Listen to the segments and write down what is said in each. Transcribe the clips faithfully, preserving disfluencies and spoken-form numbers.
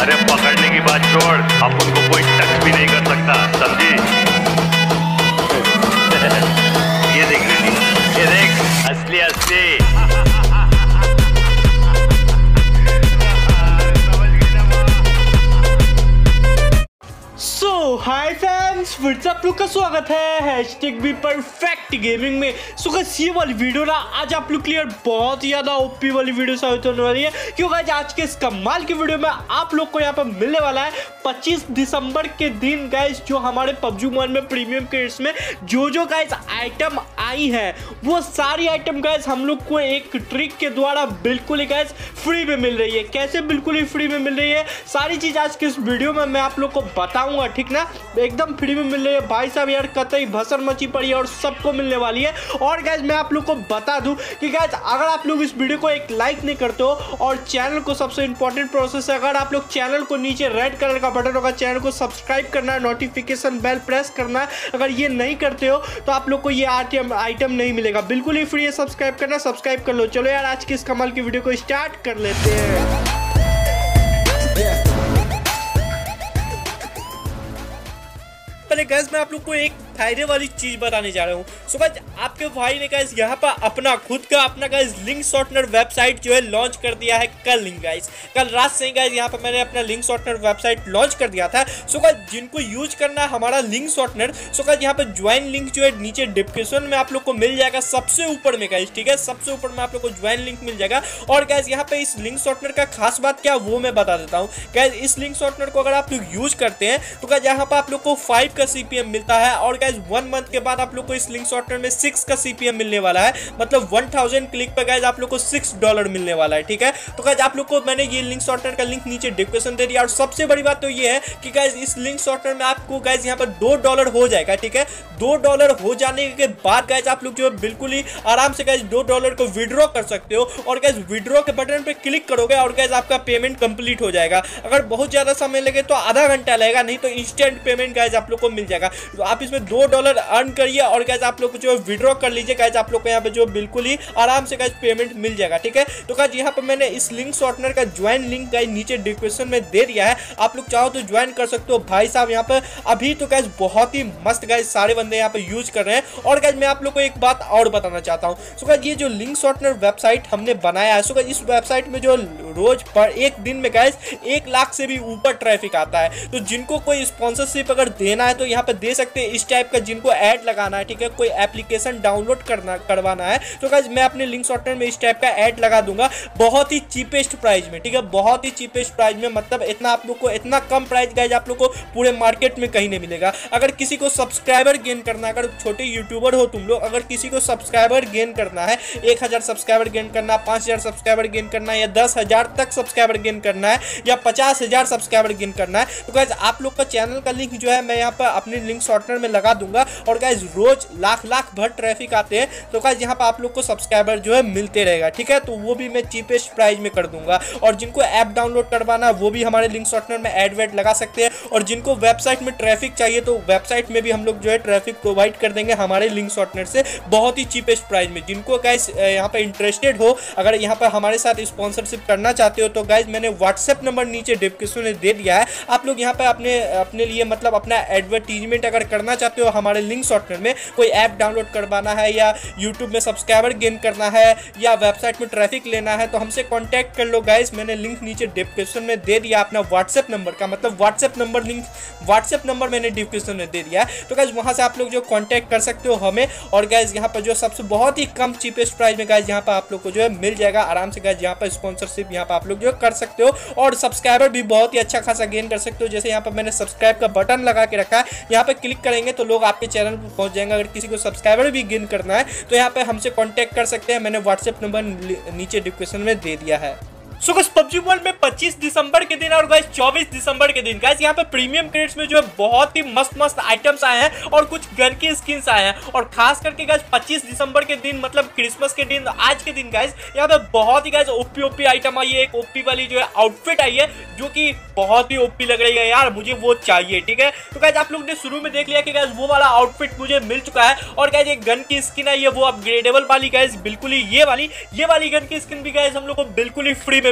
अरे पकड़ने की बात छोड़, अब उनको कोई टच भी नहीं कर सकता, समझी? ये देख रही, ये देख, असली असली। सो हाय फ्रेंड्स, फिर से आप लोग का स्वागत है हैशटैग भी परफेक्ट गेमिंग में। सो गाइस ये वाली वीडियो ना आज आप लोग के लिए बहुत ही ज्यादा ओपी वाली वीडियो साबित होने वाली है, क्योंकि आज के इस कमाल की वीडियो में आप लोग को यहाँ पर मिलने वाला है पच्चीस दिसंबर के दिन गाइस जो हमारे पबजी मोबाइल में प्रीमियम क्रेड्स में जो जो गाइस आइटम आई है वो सारी आइटम गाइस हम लोग को एक ट्रिक के द्वारा बिल्कुल ही गाइस फ्री में मिल रही है। कैसे बिल्कुल ही फ्री में मिल रही है, सारी चीज आज के इस वीडियो में मैं आप लोग को बताऊंगा, ठीक ना? एकदम फ्री में मिल रही है भाई साहब, यार कतई भसर मची पड़ी है और सबको मिलने वाली है। और गाइस मैं आप लोग को बता दूं कि गाइस अगर आप लोग इस वीडियो को एक लाइक नहीं करते हो और चैनल को, सबसे इंपॉर्टेंट प्रोसेस है, अगर आप लोग चैनल को नीचे रेड कलर का बटन होगा, चैनल को सब्सक्राइब करना है, नोटिफिकेशन बेल प्रेस करना है। अगर ये नहीं करते हो तो आप लोग को ये आइटम आइटम नहीं मिलेगा, बिल्कुल ही फ्री है। सब्सक्राइब करना, सब्सक्राइब कर लो। चलो यार आज की इस कमाल की वीडियो को स्टार्ट कर लेते हैं। पहले गाइस मैं आप लोग को एक फायदे वाली चीज बताने जा रहा हूँ। सो गाइस आपके भाई ने गाइस यहाँ पर अपना खुद का अपना गाइस लिंक शॉर्टनर वेबसाइट जो है लॉन्च कर दिया है कल। लिंक गाइस कल रात से ही गाइस यहाँ पर मैंने अपना लिंक शॉर्टनर वेबसाइट लॉन्च कर दिया था। सो गाइस जिनको यूज करना है हमारा लिंक शॉर्टनर, सो गाइस यहाँ पर ज्वाइन लिंक जो है नीचे डिस्क्रिप्शन में आप लोग को मिल जाएगा, सबसे ऊपर में गाइस, ठीक है? सबसे ऊपर में आप लोग को ज्वाइन लिंक मिल जाएगा। और गाइस यहाँ पे इस लिंक शॉर्टनर का खास बात क्या वो मैं बता देता हूँ। गाइस इस लिंक शॉर्टनर को अगर आप लोग यूज करते हैं तो गाइस यहाँ पर आप लोग को फाइव का सीपीएम मिलता है। और गाइस वन मंथ के बाद आप लोग को इस लिंक शॉर्टनर में सिक्स का सीपीएम मिलने वाला है, मतलब वन थाउजेंड क्लिक पे गाइस आप लोग को सिक्स डॉलर मिलने वाला है, ठीक है? तो गाइस आप लोग को मैंने ये लिंक शॉर्टनर का लिंक नीचे डिस्क्रिप्शन दे दिया। और सबसे बड़ी बात तो ये है कि गाइस इस लिंक शॉर्टनर में आपको गाइस यहाँ पर दो डॉलर हो जाएगा, ठीक है? दो डॉलर हो जाने के बाद गाइस आप लोग जो है बिल्कुल ही आराम से गाइस दो डॉलर को विड्रॉ कर सकते हो। और गाइस विड्रॉ के बटन पे क्लिक करोगे और गाइस आपका पेमेंट कंप्लीट हो जाएगा। अगर बहुत ज्यादा समय लगे तो आधा घंटा लगेगा, नहीं तो इंस्टेंट पेमेंट गाइस आप लोग को मिल जाएगा। तो आप इसमें दो डॉलर अर्न करिए और गाइस आप लोग को जो विड्रॉ कर लीजिए। गाइस आप लोग को यहाँ पे जो बिल्कुल ही आराम से गाइस पेमेंट मिल जाएगा, ठीक है? तो गाइस यहाँ पे मैंने इस लिंक शॉर्टनर का ज्वाइन लिंक गाइस नीचे डिस्क्रिप्शन में दे दिया है, आप लोग चाहो तो ज्वाइन कर सकते हो भाई साहब। यहाँ पे अभी तो गाइस बहुत ही मस्त गाइस सारे बंदे यहाँ पे यूज कर रहे हैं। और गाइस मैं आप लोग को एक बात और बताना चाहता हूँ। सो गाइस ये जो लिंक शॉर्टनर वेबसाइट हमने बनाया है, सो गाइस इस वेबसाइट में जो रोज पर एक दिन में गाइस एक लाख से भी ऊपर ट्रैफिक आता है। तो जिनको कोई स्पॉन्सरशिप अगर देना है तो यहाँ पे दे सकते हैं इस टाइप का, जिनको ऐड लगाना है, ठीक है? कोई एप्लीकेशन डाउनलोड करना करवाना है तो गाइस मैं अपने लिंक शॉर्टनर में इस टाइप का ऐड लगा दूंगा बहुत ही चीपेस्ट प्राइस में, ठीक है? बहुत ही चीपेस्ट प्राइस में, मतलब इतना आप लोग को, इतना कम प्राइस गाइस आप लोग को पूरे मार्केट में कहीं नहीं मिलेगा। अगर किसी को सब्सक्राइबर गेन करना है, अगर छोटे यूट्यूबर हो तुम लोग, अगर किसी को सब्सक्राइबर गेन करना है, एक हजार सब्सक्राइबर गेन करना, पांच हजार सब्सक्राइबर गेन करना है, या दस हजार तक सब्सक्राइबर गेन करना है, या पचास हजार सब्सक्राइबर गेन करना है, तो गाइस आप लोग का चैनल का लिंक जो है मैं यहाँ पर अपने लिंक शॉर्टनर में लगा दूंगा। और गाइस रोज लाख लाख भर ट्रैफिक आते हैं तो गाइस यहाँ पर आप लोग को सब्सक्राइबर जो है मिलते रहेगा, ठीक है? तो वो भी मैं चीपेस्ट प्राइस में कर दूंगा। और जिनको ऐप डाउनलोड करवाना वो भी हमारे लिंक शॉर्टनर में ऐड वेड लगा सकते हैं। और जिनको वेबसाइट में ट्रैफिक चाहिए तो वेबसाइट में भी हम लोग जो है ट्रैफिक प्रोवाइड कर देंगे हमारे लिंक शॉर्टनर से बहुत ही चीपेस्ट प्राइस में। जिनको गाइस यहाँ पर इंटरेस्टेड हो, अगर यहाँ पर हमारे साथ स्पॉन्सरशिप करना चाहते हो तो गाइस मैंने व्हाट्सएप नंबर नीचे डिस्क्रिप्शन में दे दिया है। आप लोग यहाँ पर अपने अपने लिए मतलब अपना एडवर्टीजमेंट अगर करना चाहते हो हमारे लिंक शॉर्टनर में, कोई ऐप डाउनलोड करवाना है, या यूट्यूब में सब्सक्राइबर गेन करना है, या वेबसाइट में ट्रैफिक लेना है, तो हमसे कांटेक्ट कर लो गाइस। मैंने लिंक नीचे डिस्क्रिप्शन में दे दिया अपना व्हाट्सएप नंबर का, मतलब WhatsApp number link WhatsApp number मैंने डिस्क्रिप्शन में दे दिया है। तो गाइस वहां से आप लोग जो कांटेक्ट कर सकते हो हमें। और गाइस यहाँ पर जो सबसे बहुत ही कम चीपेस्ट प्राइस में गाइस यहाँ पर आप लोग को जो है मिल जाएगा आराम से गाइस। यहाँ पर स्पॉन्सरशिप यहाँ पर आप लोग जो कर सकते हो और सब्सक्राइबर भी बहुत ही अच्छा खासा गेन कर सकते हो। जैसे यहाँ पर मैंने सब्सक्राइब का बटन लगा के रखा है, यहाँ पे क्लिक करेंगे तो लोग आपके चैनल पर पहुंच जाएंगे। अगर किसी को सब्सक्राइबर भी गेन करना है तो यहाँ पे हमसे कांटेक्ट कर सकते हैं, मैंने व्हाट्सएप नंबर नीचे डिस्क्रिप्शन में दे दिया है। सो गाइस पबजी वर्ल्ड में पच्चीस दिसंबर के दिन और गाइस चौबीस दिसंबर के दिन गाइस यहाँ पे प्रीमियम क्रेड्स में जो है बहुत ही मस्त मस्त आइटम्स आए हैं और कुछ गन की स्किन्स आए हैं। और खास करके गाइस पच्चीस दिसंबर के दिन मतलब क्रिसमस के दिन, आज के दिन गाइस यहाँ पे बहुत ही गाइस ओपी ओपी आइटम आई है। एक ओपी वाली जो है आउटफिट आई है जो कि बहुत ही ओपी लग रही है यार, मुझे वो चाहिए, ठीक है? तो गाइस आप लोग ने शुरू में देख लिया कि गाइस वो वाला आउटफिट मुझे मिल चुका है। और गाइस एक गन की स्किन आई है वो अपग्रेडेबल वाली गाइस, बिल्कुल ही ये वाली ये वाली गन की स्किन भी गाइस हम लोग को बिल्कुल ही फ्री में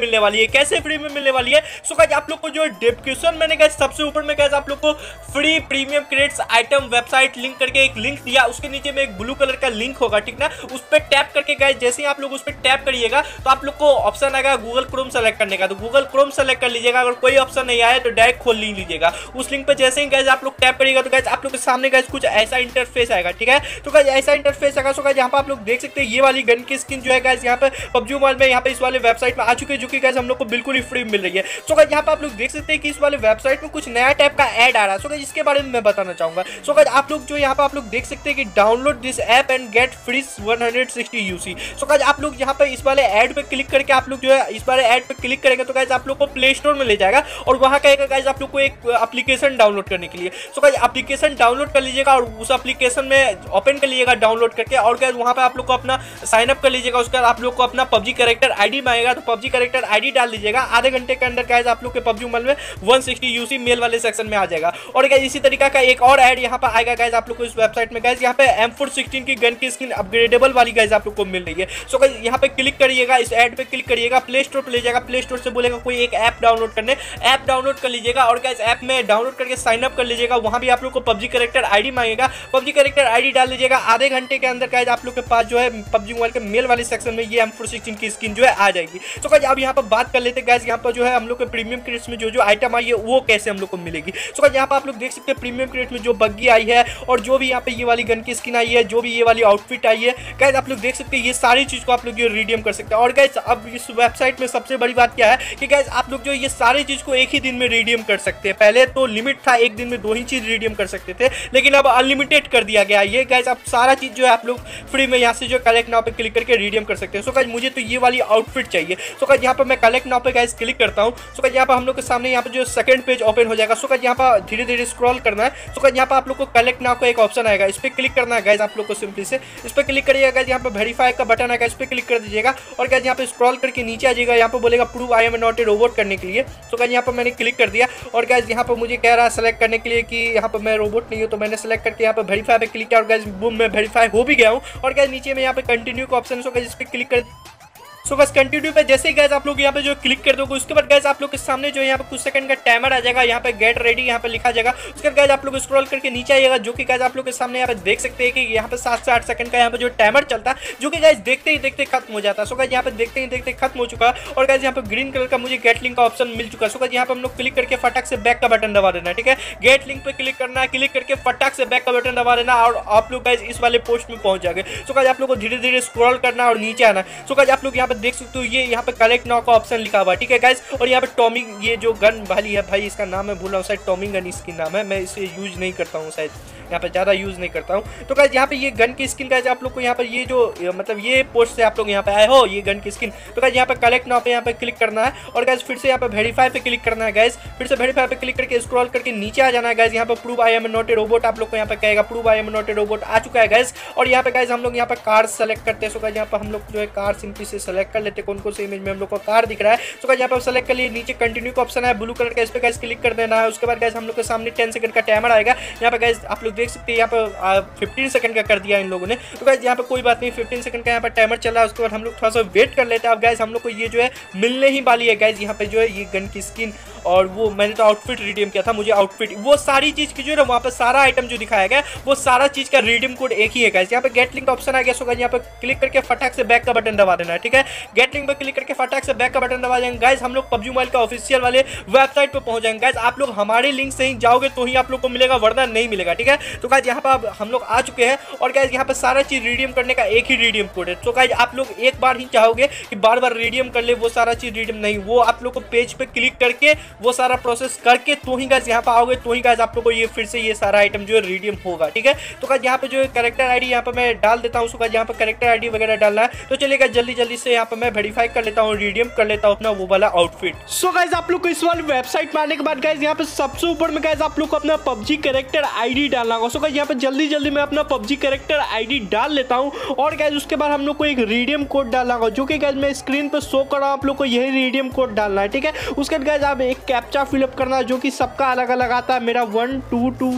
मिलने वाली है। कैसे फ्री में मिलने वाली है? सो गाइस आप लोग को जो डिस्क्रिप्शन मैंने गाइस सबसे ऊपर में गाइस आप लोग को free premium credits item website link करके एक लिंक दिया, उसके नीचे में एक ब्लू कलर का लिंक होगा, ठीक ना। उस पर टैप करके गाइस जैसे ही आप लोग उस पर टैप करिएगा तो आप लोग को ऑप्शन आएगा गूगल क्रोम सेलेक्ट करने का, तो गूगल क्रोम सेलेक्ट कर लीजिएगा। अगर कोई ऑप्शन नहीं आया तो डायरेक्ट खोल नहीं लीजिएगा। उस लिंक पे जैसे ही गाइस आप लोग टैप करिएगा तो गाइस आप लोग के सामने गाइस कुछ ऐसा इंटरफेस आएगा, ठीक है। तो गाइस ऐसा इंटरफेस आएगा। सो गाइस यहाँ पे आप लोग देख सकते हैं ये वाली गन की स्किन जो है गाइस यहाँ पे पबजी मोबाइल में यहाँ पे इस वाले वेबसाइट में आ चुकी है, जो कि गाइस हम लोग को बिल्कुल ही फ्री मिल रही है। सो गाइस यहाँ पे आप लोग देख सकते हैं कि इस वाले वेबसाइट में कुछ नया टाइप का ऐड आ रहा है। सो गाइस इसके बारे में मैं बताना चाहूंगा। सो गाइस आप लोग जो यहाँ पे आप लोग देख सकते हैं कि download this app and get free one sixty UC. So guys आप लोग यहाँ पे इस वाले ऐड पे क्लिक करके आप लोग जो है इस वाले ऐड पे क्लिक करेंगे तो गाइस आप लोग को प्ले स्टोर में ले जाएगा और वहां कहेगा गाइस आप लोग को एक एप्लीकेशन डाउनलोड करने के लिए। सो गाइस एप्लीकेशन डाउनलोड कर लीजिएगा और उस एप्लीकेशन में ओपन कर लीजिएगा डाउनलोड करके, और गाइस वहां पे आप लोग को अपना साइन अप कर लीजिएगा। उसके बाद आप लोग को अपना पबजी कैरेक्टर आईडी मांगेगा, तो पबजी कैरेक्टर आईडी डाल लीजिएगा। आधे घंटे के अंदर गाइस आप लोग के पबजी मोबाइल में वन सिक्सटी यूसी मेल वाले सेक्शन में आ जाएगा। और गाइस इसी तरीका का एक और ऐड यहाँ पे आएगा गाइस आप लोग को इस वेबसाइट में। गाइस यहाँ पे एम फोर सिक्सटीन की गन की स्किन अपग्रेडेबल वाली गाइस आप लोग को मिल रही है। सो गाइस यहाँ पे क्लिक करिएगा, इस ऐड पे क्लिक करिएगा, प्ले स्टोर पे ले जाएगा, प्ले स्टोर से बोलेगा कोई एक ऐप डाउनलोड करने, ऐप डाउनलोड कर लीजिएगा और गाइस ऐप में डाउनलोड करके साइन अप कर लीजिएगा। वहां भी आप लोग को पबजी कैरेक्टर आईडी मांगेगा, पबजी कैरेक्टर आईडी डाल लीजिएगा। आधे घंटे के अंदर गाइस आप लोग के पास जो है पबजी मोबाइल के मेल वाले सेक्शन में ये एम फोर सिक्सटीन की स्किन जो है आ जाएगी। सो गाइस अब यहाँ पर बात कर लेते हैं गाइस यहाँ पर जो है हम लोग के प्रीमियम क्रेडिट्स में जो जो आइटम आई है वो कैसे हम लोग को मिलेगी। सो गाइस यहाँ पर आप लोग देख सकते हैं प्रीमियम क्रेडिट में जो बग्गी आई है और जो भी यहाँ पे ये वाली गन की स्किन आई है, जो भी ये वाली आउटफिट आई है गाइस आप लोग देख सकते हैं ये सारी चीज को आप लोग जो रिडीम कर सकते हैं। और गाइस अब इस वेबसाइट में सबसे बड़ी बात क्या है कि गाइस आप लोग जो ये सारी चीज को एक ही दिन में रिडीम कर सकते हैं। पहले तो लिमिट था एक दिन में दो ही चीज रिडीम कर सकते थे, लेकिन अब अनलिमिटेड कर दिया गया ये गाइस। अब सारा चीज जो है आप लोग फ्री में यहाँ से जो कलेक्ट नाउ पे क्लिक करके रिडीम कर सकते हैं। सो गाइस मुझे तो ये वाली आउटफिट चाहिए। सो गाइस यहाँ पर मैं कलेक्ट नाउ पे गाइस क्लिक करता हूँ। सो गाइस यहाँ पर हम लोग के सामने यहाँ पे जो सेकंड पेज ओपन हो जाएगा। सो गाइस यहाँ पर धीरे धीरे स्क्रॉल करना है। सो गाइस यहाँ पर आप लोग को कलेक्ट नाउ का एक ऑप्शन आएगा, इस पर क्लिक करना है गाइस आप लोग को। सिंपली से इस पर क्लिक करिएगा, यहाँ पे वेरीफाई का बटन आएगा, इस पर क्लिक कर दीजिएगा और गाइस यहाँ पे स्क्रॉल करके नीचे आ जाएगा। यहाँ पे बोलेगा prove I am not a robot करने के लिए। तो गाइस यहाँ पे मैंने क्लिक कर दिया और गाइस यहाँ पे मुझे कह रहा है सेलेक्ट करने के लिए कि यहाँ पे मैं रोबोट नहीं हूँ, तो मैंने सेलेक्ट करके यहाँ पे वेरीफाई पे क्लिक किया और गाइस बूम मैं वेरीफाई हो भी गया हूँ। और गाइस नीचे में यहाँ पे कंटिन्यू का ऑप्शन है, गाइस इस पे क्लिक कर। सो गाइस कंटिन्यू पे जैसे ही गाइस आप लोग यहाँ पे जो क्लिक कर दोगे उसके बाद गाइस आप लोग के सामने जो यहाँ पे कुछ सेकंड का टाइमर आ जाएगा, यहाँ पे गेट रेडी यहाँ पे लिखा जाएगा। उसके बाद गाइस आप लोग स्क्रॉल करके नीचे आइएगा, जो कि गाइस आप लोग के सामने यहाँ पे देख सकते हैं कि यहाँ पे सात से आठ सेकंड का यहाँ पे जो टाइमर चलता है, जो कि गाइस देखते ही देखते खत्म हो जाता है। सो गाइस यहाँ पे देखते ही देखते खत्म हो चुका है और गाइस यहाँ पे ग्रीन कलर का मुझे गेट लिंक का ऑप्शन मिल चुका है। सो गाइस यहाँ पे हम लोग क्लिक करके फटाक से बैक का बटन दबा देना है, ठीक है। गेट लिंक पे क्लिक करना है, क्लिक करके फटाक से बैक का बटन दबा देना और आप लोग गाइस इस वाले पोस्ट में पहुंच जाएंगे। सो गाइस आप लोग को धीरे धीरे स्क्रॉल करना और नीचे आना। सो गाइस आप लोग यहाँ पे देख सकते हो ये यहाँ पे कलेक्ट नाउ का ऑप्शन लिखा हुआ है, ठीक है गाइस। और यहाँ पे टॉमिंग ये जो गन वाली है भाई, इसका नाम मैं भूल रहा हूँ, शायद टॉमिंग गन इसकी नाम है, मैं इसे यूज नहीं करता हूँ, शायद यहाँ पे ज़्यादा यूज़ नहीं करता हूँ। तो गाइस यहाँ पे ये गन की स्किन गाइस आप लोग को यहाँ पर ये जो मतलब ये पोस्ट से आप लोग यहाँ पे आए हो ये गन की स्किन, तो गाइस यहाँ पे कलेक्ट नाउ पे यहाँ पे क्लिक करना है और गाइस फिर से यहाँ पे वेरीफाई पे क्लिक करना है गाइस। फिर से वेरीफाई पे क्लिक करके स्क्रॉल करके नीचे आ जाना है गाइस। यहाँ पे prove I am not a robot आप लोग को यहाँ पे कहेगा, prove I am not a robot आ चुका है गाइस। और यहाँ पे गाइस हम लोग यहाँ पे कार सेलेक्ट करते हैं। सो गाइस यहाँ पे हम लोग जो है कार सिंपली से सेलेक्ट कर लेते हैं, कौन कौन से इमेज में हम लोग को कार दिख रहा है। सो गाइस यहाँ पे सेलेक्ट कर लिए, नीचे कंटिन्यू का ऑप्शन है ब्लू कलर का, इस पे गाइस क्लिक कर देना है। उसके बाद गाइस हम लोग के सामने टेन सेकंड का टाइमर आएगा। यहाँ पे गाइस आप लोग देख सकते हैं यहाँ पे फिफ्टीन सेकंड का कर दिया इन लोगों ने। तो गाइस यहाँ पे कोई बात नहीं, फिफ्टीन सेकंड का यहाँ पे टाइमर चल रहा है। उसके बाद हम लोग थोड़ा सा वेट कर लेते हैं। अब गाइस हम लोग को ये जो है मिलने ही वाली है गाइस, यहाँ पे जो है ये गन की स्किन और वो मैंने तो आउटफिट रिडीम किया था, मुझे आउटफिट वो सारी चीज की जो है ना वहाँ पे सारा आइटम जो दिखाया गया वो सारा चीज का रिडीम कोड एक ही है गाइस। यहाँ पे गेट लिंक ऑप्शन आ गया। सो गाइस यहाँ पे क्लिक करके फटाक से बैक का बटन दबा देना है, ठीक है। गेट लिंक पे क्लिक करके फटाक से बैक का बटन दबा देंगे गाइस। हम लोग पबजी मोबाइल का ऑफिशियल वाले वेबसाइट पे पहुंच जाएंगे गाइस। आप लोग हमारे लिंक से ही जाओगे तो ही आप लोग को मिलेगा, वरना नहीं मिलेगा, ठीक है। तो गाइस यहाँ पे हम लोग आ चुके हैं और गाइस यहाँ पे सारा चीज रिडीम करने का एक ही रिडीम कोड है। तो गाइस आप लोग एक बार ही चाहोगे कि बार बार रिडीम कर ले, वो सारा चीज रिडीम नहीं, वो आप लोग को पेज पे क्लिक करके वो सारा प्रोसेस करके तो ही गाइस यहाँ पे आओगे, तो ही गाइस आप लोग को ये फिर से ये सारा आइटम जो है रिडीम होगा, ठीक है। तो गाइस यहाँ पे जो कैरेक्टर आईडी यहाँ पे मैं डाल देता हूँ। सो गाइस यहाँ पे कैरेक्टर आईडी वगैरह डालना है, तो चलिए गाइस जल्दी जल्दी से यहाँ पे मैं वेरीफाई कर लेता हूँ, रिडीम कर लेता हूँ अपना वो वाला आउटफिट। सो गाइस आप लोग को इस वाली वेबसाइट में आने के बाद गाइस यहाँ पे सबसे ऊपर में गाइस आप लोग को अपना पबजी कैरेक्टर आईडी डालना होगा। सो गाइस यहाँ पे जल्दी जल्दी मैं अपना पबजी कैरेक्टर आईडी डाल लेता हूँ और गाइस उसके बाद हम लोग को एक रिडीम कोड डालना होगा, जो कि गाइस मैं स्क्रीन पे शो कर रहा हूँ। आप लोग को यही रिडीम कोड डालना है, ठीक है। उसके बाद गाइस आप एक कैप्चा फिलअप करना है, जो कि सबका अलग अलग आता है। मेरा one two two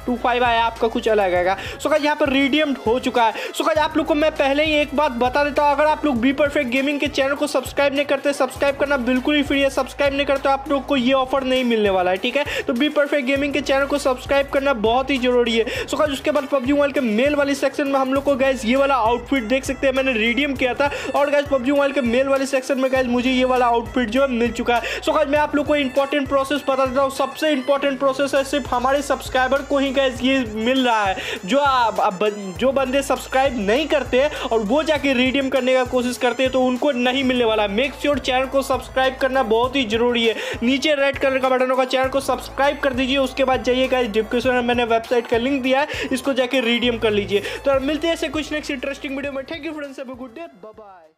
two five आया आपका कुछ अलग आएगा। सो गाइस यहाँ पर रिडीम्ड हो चुका है। सो गाइस आप लोग को मैं पहले ही एक बात बता देता हूँ, अगर आप लोग बी परफेक्ट गेमिंग के चैनल को सब्सक्राइब नहीं करते, सब्सक्राइब करना बिल्कुल ही फ्री है, सब्सक्राइब नहीं करते आप लोग को ये ऑफर नहीं मिलने वाला है, ठीक है। तो बी परफेक्ट गेमिंग के चैनल को सब्सक्राइब करना बहुत ही जरूरी है। सो गाइस उसके बाद पबजी मोबाइल के मेल वाली सेक्शन में हम लोग को गाइस ये वाला आउटफिट देख सकते हैं, मैंने रिडीम किया था और गाइस पबजी मोबाइल के मेल वाले सेक्शन में गाइस मुझे ये वाला आउटफिट जो है मिल चुका है। सो गाइस मैं आप लोग को इंपॉर्टेंट प्रोसेस बता देता हूँ, सबसे इंपॉर्टेंट प्रोसेस है, सिर्फ हमारे सब्सक्राइबर को ही गाइस ये मिल रहा है। जो आ, आ, जो बंदे सब्सक्राइब नहीं करते और वो जाके रिडीम करने का कोशिश करते हैं तो उनको नहीं मिलने वाला। मेक श्योर चैनल को सब्सक्राइब करना बहुत ही जरूरी है। नीचे रेड कलर का बटन होगा, चैनल को सब्सक्राइब कर दीजिए। उसके बाद जाइए गाइस डिस्क्रिप्शन में मैंने वेबसाइट का लिंक दिया है, इसको जाके रिडीम कर लीजिए। तो मिलते हैं ऐसे कुछ नेक्स्ट इंटरेस्टिंग वीडियो में। Thank you friends, have a good day, bye bye.